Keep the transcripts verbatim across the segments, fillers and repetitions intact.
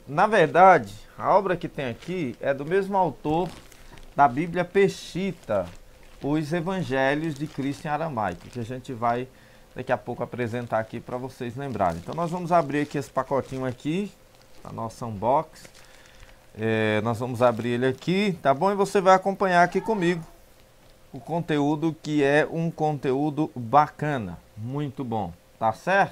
Na verdade, a obra que tem aqui é do mesmo autor da Bíblia Peshitta, os Evangelhos de Cristo em aramaico, que a gente vai daqui a pouco apresentar aqui para vocês lembrarem. Então nós vamos abrir aqui esse pacotinho aqui, a nossa unbox. É, nós vamos abrir ele aqui, tá bom? E você vai acompanhar aqui comigo o conteúdo, que é um conteúdo bacana, muito bom, tá certo?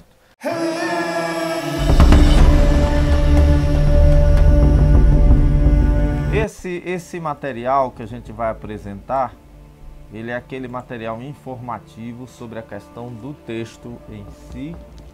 Esse, esse material que a gente vai apresentar, ele é aquele material informativo sobre a questão do texto em si.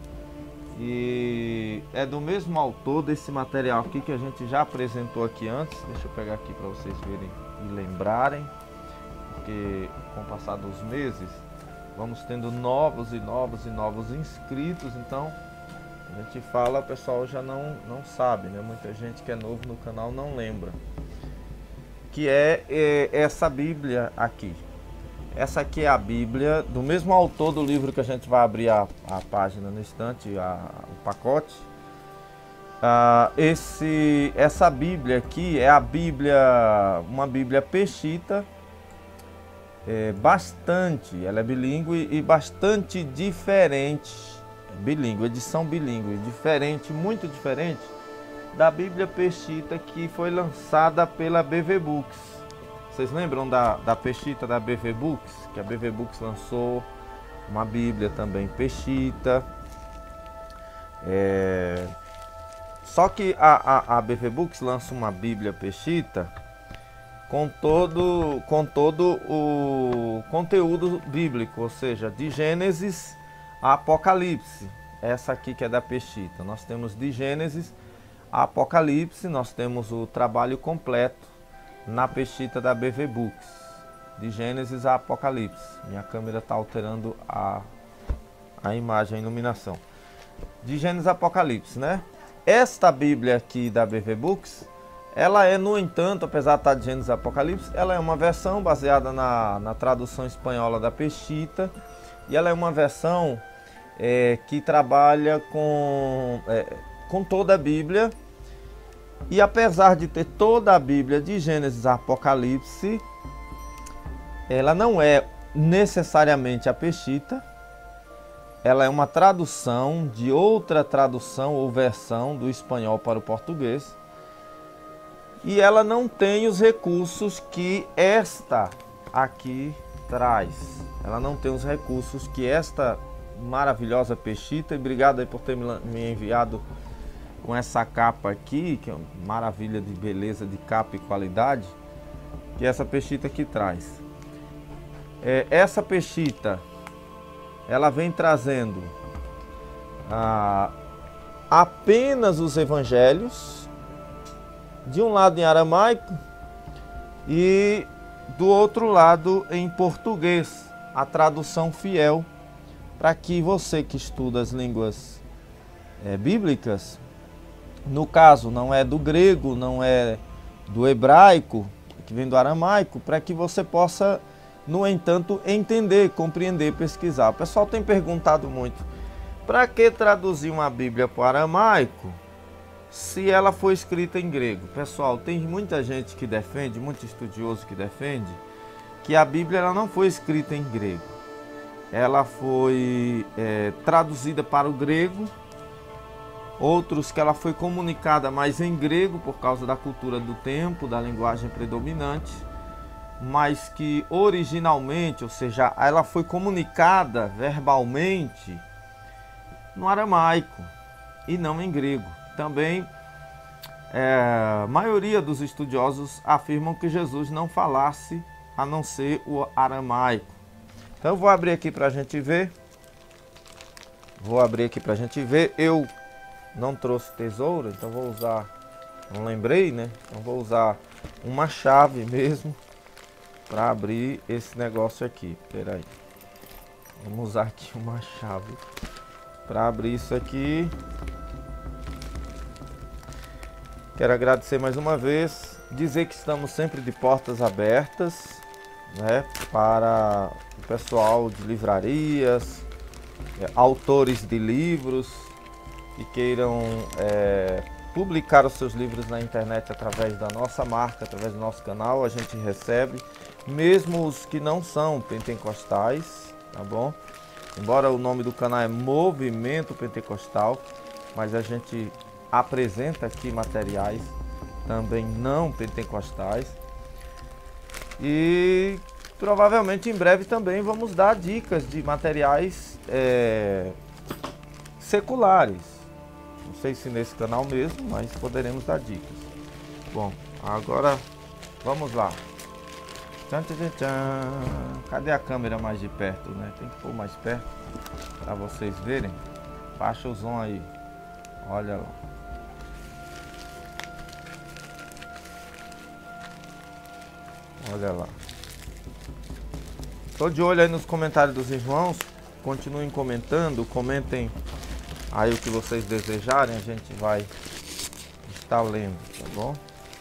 E é do mesmo autor desse material aqui que a gente já apresentou aqui antes. Deixa eu pegar aqui para vocês verem e lembrarem, porque com o passar dos meses vamos tendo novos e novos e novos inscritos. Então a gente fala, o pessoal já não, não sabe, né? Muita gente que é novo no canal não lembra. Que é, é essa Bíblia aqui. Essa aqui é a Bíblia do mesmo autor do livro que a gente vai abrir a, a página no instante, a, o pacote. Ah, esse, essa Bíblia aqui é a Bíblia, uma Bíblia Peshitta, é, bastante, ela é bilíngue e bastante diferente, bilíngue, edição bilíngue, diferente, muito diferente da Bíblia Peshitta que foi lançada pela B V Books. Vocês lembram da, da Peshitta da B V Books? Que a B V Books lançou uma Bíblia também Peshitta. É... Só que a, a, a B V Books lança uma Bíblia Peshitta com todo, com todo o conteúdo bíblico, ou seja, de Gênesis a Apocalipse. Essa aqui que é da Peshitta. Nós temos de Gênesis a Apocalipse, nós temos o trabalho completo na Peshitta da B V Books, de Gênesis a Apocalipse. Minha câmera está alterando a, a imagem, a iluminação. De Gênesis a Apocalipse, né? Esta Bíblia aqui da B V Books, ela é, no entanto, apesar de estar de Gênesis a Apocalipse, ela é uma versão baseada na, na tradução espanhola da Peshitta, e ela é uma versão é, que trabalha com, é, com toda a Bíblia. E apesar de ter toda a Bíblia de Gênesis a Apocalipse, ela não é necessariamente a Peshitta, ela é uma tradução de outra tradução ou versão do espanhol para o português, e ela não tem os recursos que esta aqui traz. Ela não tem os recursos que esta maravilhosa Peshitta, e obrigado aí por ter me enviado com essa capa aqui, que é uma maravilha de beleza, de capa e qualidade, que essa Peshitta aqui traz. É, essa Peshitta, ela vem trazendo ah, apenas os evangelhos, de um lado em aramaico e do outro lado em português, a tradução fiel, para que você que estuda as línguas é, bíblicas, no caso, não é do grego, não é do hebraico, que vem do aramaico, para que você possa, no entanto, entender, compreender, pesquisar. O pessoal tem perguntado muito, para que traduzir uma Bíblia para o aramaico se ela foi escrita em grego? Pessoal, tem muita gente que defende, muito estudioso que defende, que a Bíblia ela não foi escrita em grego. Ela foi é, traduzida para o grego. Outros que ela foi comunicada mais em grego por causa da cultura do tempo, da linguagem predominante, mas que originalmente, ou seja, ela foi comunicada verbalmente no aramaico e não em grego. Também é, a maioria dos estudiosos afirmam que Jesus não falasse a não ser o aramaico. Então eu vou abrir aqui para a gente ver. Vou abrir aqui para a gente ver. Eu não trouxe tesoura, então vou usar, não lembrei, né? Então vou usar uma chave mesmo para abrir esse negócio aqui. Espera aí. Vamos usar aqui uma chave para abrir isso aqui. Quero agradecer mais uma vez, dizer que estamos sempre de portas abertas, né, para o pessoal de livrarias, é, autores de livros que queiram é, publicar os seus livros na internet através da nossa marca, através do nosso canal, a gente recebe, mesmo os que não são pentecostais, tá bom? Embora o nome do canal é Movimento Pentecostal, mas a gente apresenta aqui materiais também não pentecostais. E provavelmente em breve também vamos dar dicas de materiais é, seculares. Não sei se nesse canal mesmo, mas poderemos dar dicas. Bom, agora vamos lá. Tchan, tchan, tchan. Cadê a câmera mais de perto, né? Tem que pôr mais perto para vocês verem. Baixa o zoom aí. Olha lá. Olha lá. Tô de olho aí nos comentários dos irmãos. Continuem comentando. Comentem aí o que vocês desejarem. A gente vai estar lendo, tá bom?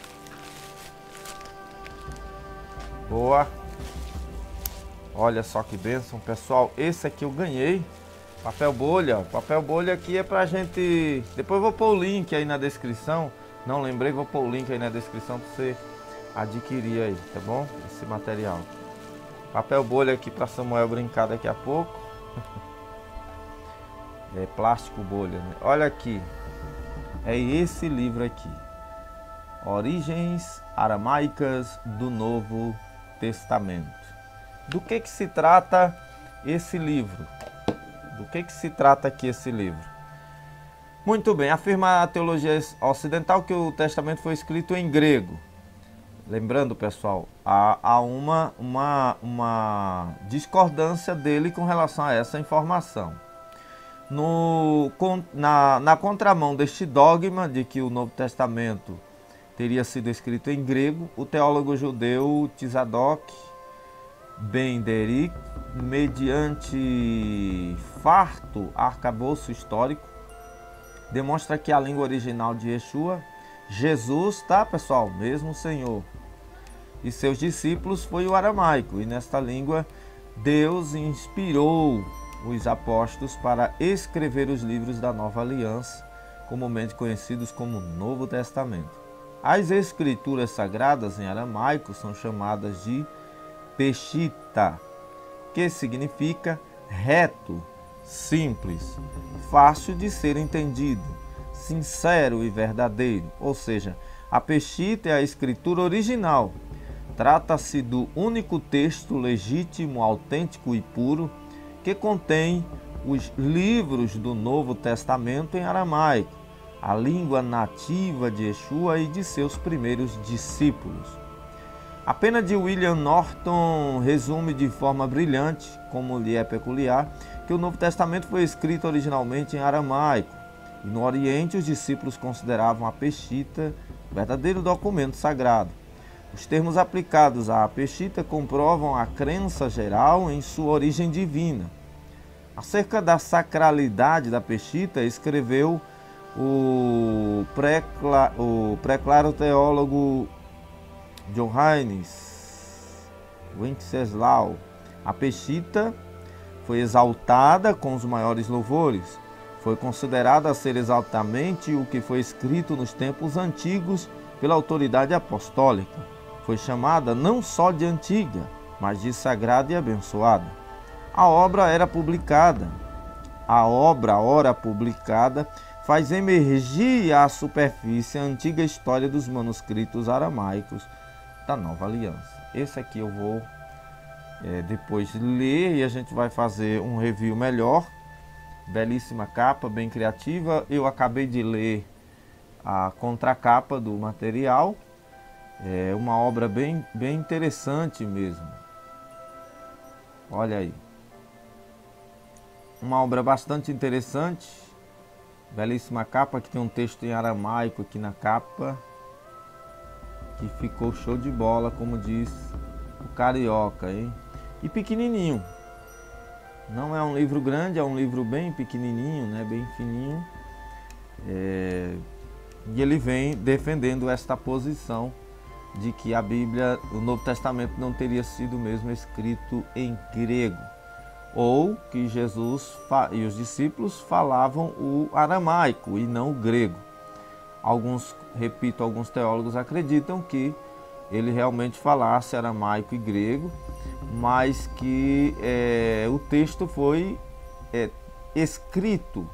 Boa. Olha só que bênção, pessoal. Esse aqui eu ganhei. Papel bolha. Papel bolha aqui é pra gente... Depois eu vou pôr o link aí na descrição. Não lembrei, vou pôr o link aí na descrição pra você adquirir aí, tá bom? Esse material. Papel bolha aqui para Samuel brincar daqui a pouco. É plástico bolha, né? Olha aqui. É esse livro aqui. Origens Aramaicas do Novo Testamento. Do que que se trata esse livro? Do que que se trata aqui esse livro? Muito bem, afirma a teologia ocidental que o Testamento foi escrito em grego. Lembrando, pessoal, há, há uma, uma, uma discordância dele com relação a essa informação. No, na, na contramão deste dogma de que o Novo Testamento teria sido escrito em grego, o teólogo judeu Tzadok Ben Derik, mediante farto arcabouço histórico, demonstra que a língua original de Yeshua, Jesus, tá, pessoal, mesmo Senhor, e seus discípulos foi o aramaico, e nesta língua Deus inspirou os apóstolos para escrever os livros da Nova Aliança, comumente conhecidos como Novo Testamento. As escrituras sagradas em aramaico são chamadas de Peshita, que significa reto, simples, fácil de ser entendido, sincero e verdadeiro, ou seja, a Peshita é a escritura original. Trata-se do único texto legítimo, autêntico e puro que contém os livros do Novo Testamento em aramaico, a língua nativa de Yeshua e de seus primeiros discípulos. A pena de William Norton resume de forma brilhante, como lhe é peculiar, que o Novo Testamento foi escrito originalmente em aramaico, e no Oriente os discípulos consideravam a Peshita o verdadeiro documento sagrado. Os termos aplicados à Peshita comprovam a crença geral em sua origem divina. Acerca da sacralidade da Peshita, escreveu o pré-claro teólogo Johannes Wenceslau. A Peshita foi exaltada com os maiores louvores. Foi considerada a ser exatamente o que foi escrito nos tempos antigos pela autoridade apostólica. Foi chamada não só de antiga, mas de sagrada e abençoada. A obra era publicada. A obra, ora publicada, faz emergir à superfície a antiga história dos manuscritos aramaicos da Nova Aliança. Esse aqui eu vou é, depois ler e a gente vai fazer um review melhor. Belíssima capa, bem criativa. Eu acabei de ler a contracapa do material. É uma obra bem, bem interessante mesmo. Olha aí. Uma obra bastante interessante. Belíssima capa, que tem um texto em aramaico aqui na capa, que ficou show de bola, como diz o carioca, hein? E pequenininho. Não é um livro grande, é um livro bem pequenininho, né? Bem fininho. É... E ele vem defendendo esta posição de que a Bíblia, o Novo Testamento não teria sido mesmo escrito em grego, ou que Jesus e os discípulos falavam o aramaico e não o grego. alguns, repito, alguns teólogos acreditam que ele realmente falasse aramaico e grego, mas que é, o texto foi é, escrito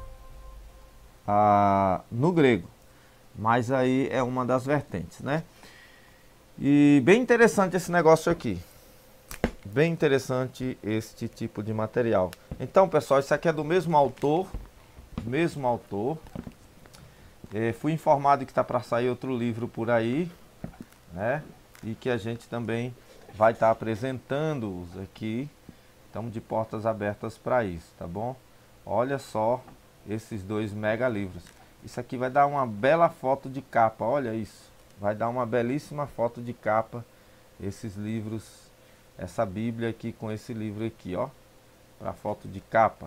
ah, no grego. Mas aí é uma das vertentes, né? E bem interessante esse negócio aqui. Bem interessante este tipo de material. Então, pessoal, isso aqui é do mesmo autor. Mesmo autor. É, fui informado que está para sair outro livro por aí, né? E que a gente também vai estar tá apresentando-os aqui. Estamos de portas abertas para isso, tá bom? Olha só esses dois mega livros. Isso aqui vai dar uma bela foto de capa, olha isso. Vai dar uma belíssima foto de capa, esses livros, essa Bíblia aqui com esse livro aqui, ó. Para foto de capa.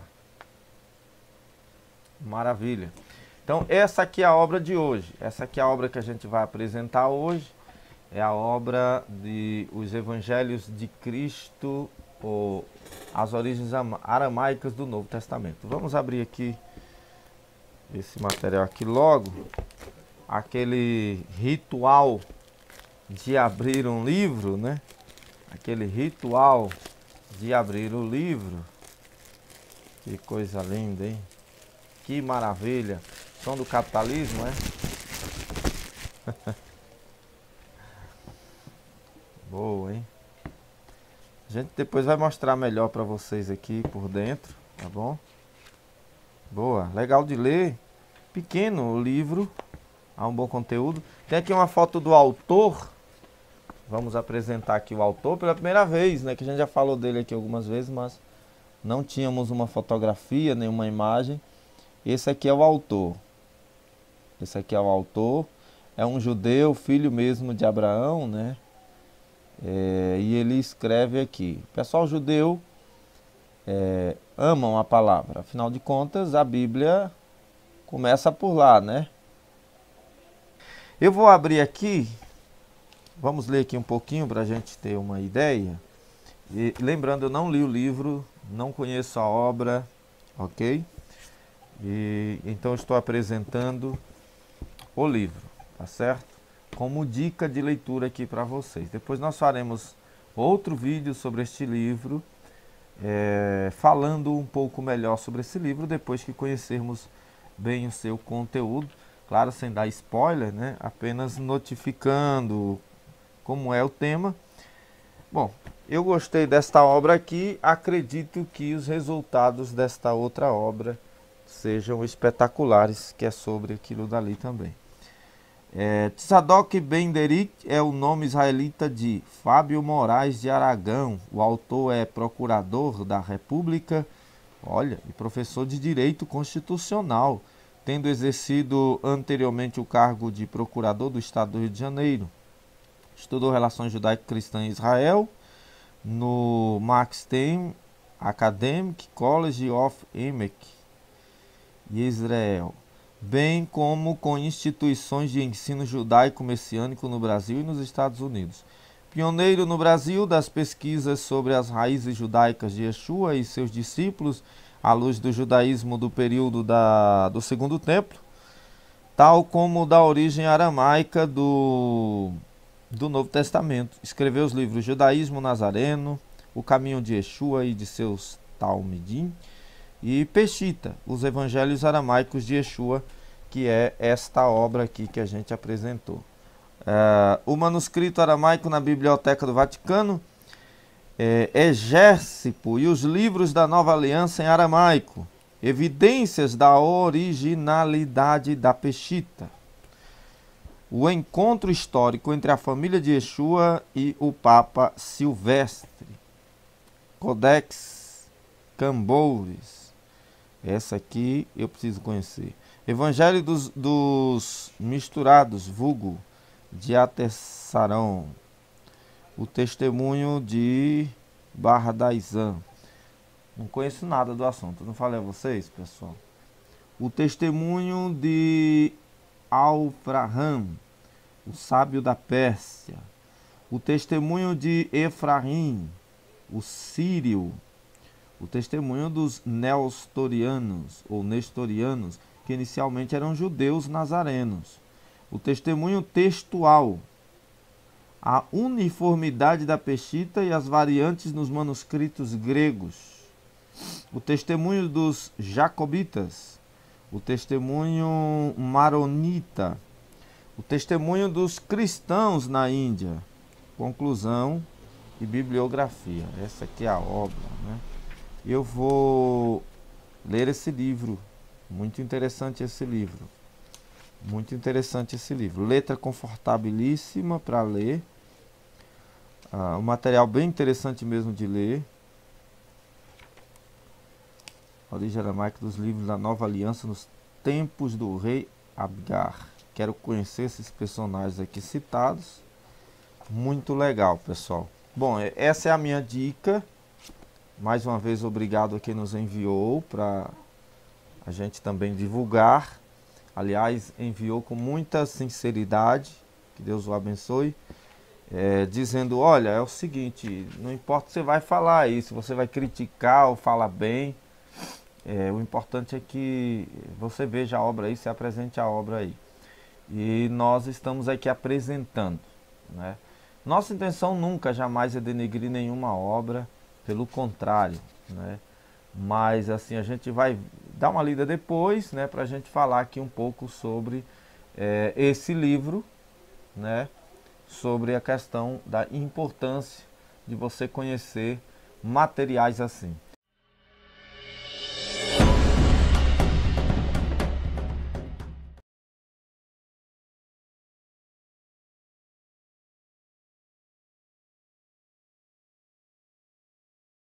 Maravilha. Então essa aqui é a obra de hoje. Essa aqui é a obra que a gente vai apresentar hoje. É a obra de Os Evangelhos de Cristo, ou as origens aramaicas do Novo Testamento. Vamos abrir aqui esse material aqui logo. Aquele ritual de abrir um livro, né? Aquele ritual de abrir o livro. Que coisa linda, hein? Que maravilha. Som do capitalismo, é? Boa, hein? A gente depois vai mostrar melhor para vocês aqui por dentro, tá bom? Boa, legal de ler. Pequeno o livro, há um bom conteúdo. Tem aqui uma foto do autor. Vamos apresentar aqui o autor pela primeira vez, né? Que a gente já falou dele aqui algumas vezes, mas não tínhamos uma fotografia, nenhuma imagem. Esse aqui é o autor. Esse aqui é o autor. É um judeu, filho mesmo de Abraão, né? É, e ele escreve aqui. O pessoal judeu é, amam a palavra. Afinal de contas, a Bíblia começa por lá, né? Eu vou abrir aqui. Vamos ler aqui um pouquinho para a gente ter uma ideia. E, lembrando, eu não li o livro, não conheço a obra, ok? E, então estou apresentando o livro, tá certo? Como dica de leitura aqui para vocês. Depois nós faremos outro vídeo sobre este livro, é, falando um pouco melhor sobre esse livro, depois que conhecermos bem o seu conteúdo. Claro, sem dar spoiler, né? Apenas notificando como é o tema. Bom, eu gostei desta obra aqui, acredito que os resultados desta outra obra sejam espetaculares, que é sobre aquilo dali também. É, Tzadok Ben Derik é o nome israelita de Fábio Moraes de Aragão. O autor é procurador da República, olha, e professor de Direito Constitucional, tendo exercido anteriormente o cargo de procurador do Estado do Rio de Janeiro. Estudou Relações Judaico-Cristãs em Israel no Max Tem Academic College of Emek, Israel, bem como com instituições de ensino judaico-messiânico no Brasil e nos Estados Unidos. Pioneiro no Brasil das pesquisas sobre as raízes judaicas de Yeshua e seus discípulos à luz do judaísmo do período da, do Segundo Templo, tal como da origem aramaica do, do Novo Testamento. Escreveu os livros Judaísmo Nazareno, O Caminho de Yeshua e de seus Talmidim, e Peshita, os Evangelhos Aramaicos de Yeshua, que é esta obra aqui que a gente apresentou. Uh, o manuscrito aramaico na Biblioteca do Vaticano, é, Egércipo e os livros da Nova Aliança em aramaico, evidências da originalidade da Peshita. O encontro histórico entre a família de Yeshua e o Papa Silvestre, Codex Cambouris. Essa aqui eu preciso conhecer. Evangelho dos, dos Misturados, vulgo de Atessarão. O testemunho de Barra da Izan. Não conheço nada do assunto, não falei a vocês, pessoal. O testemunho de Alfraham, o sábio da Pérsia. O testemunho de Efraim, o sírio. O testemunho dos Nestorianos, ou Nestorianos, que inicialmente eram judeus nazarenos. O testemunho textual, a uniformidade da Peshitta e as variantes nos manuscritos gregos. O testemunho dos jacobitas, o testemunho maronita, o testemunho dos cristãos na Índia. Conclusão e bibliografia. Essa aqui é a obra, né? Eu vou ler esse livro. Muito interessante esse livro. Muito interessante esse livro. Letra confortabilíssima para ler. Ah, um material bem interessante mesmo de ler. Origem aramaica dos livros da Nova Aliança nos tempos do rei Abgar. Quero conhecer esses personagens aqui citados. Muito legal, pessoal. Bom, essa é a minha dica. Mais uma vez, obrigado a quem nos enviou para a gente também divulgar. Aliás, enviou com muita sinceridade. Que Deus o abençoe. É, dizendo, olha, é o seguinte, não importa se você vai falar aí, se você vai criticar ou falar bem. É, o importante é que você veja a obra aí, se apresente a obra aí. E nós estamos aqui apresentando, né? Nossa intenção nunca, jamais é denegrir nenhuma obra, pelo contrário, né? Mas assim, a gente vai dar uma lida depois, né, para a gente falar aqui um pouco sobre é, esse livro, né? Sobre a questão da importância de você conhecer materiais assim.